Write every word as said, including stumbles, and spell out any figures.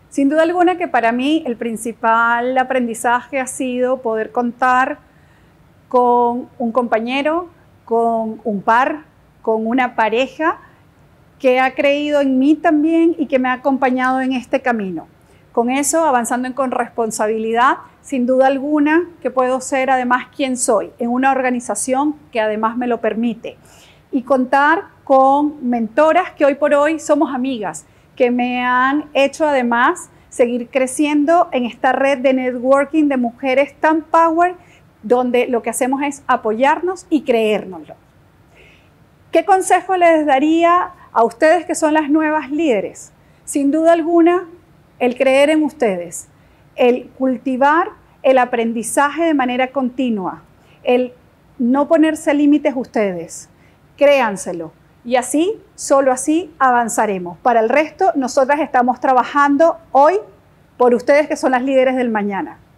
Sin duda alguna que para mí el principal aprendizaje ha sido poder contar con un compañero, con un par, con una pareja que ha creído en mí también y que me ha acompañado en este camino. Con eso, avanzando en corresponsabilidad, sin duda alguna que puedo ser además quien soy, en una organización que además me lo permite. Y contar con mentoras que hoy por hoy somos amigas, que me han hecho además seguir creciendo en esta red de networking de mujeres tan power, donde lo que hacemos es apoyarnos y creérnoslo. ¿Qué consejo les daría a ustedes que son las nuevas líderes? Sin duda alguna, el creer en ustedes, el cultivar el aprendizaje de manera continua, el no ponerse límites ustedes, créanselo. Y así, solo así avanzaremos. Para el resto, nosotras estamos trabajando hoy por ustedes que son las líderes del mañana.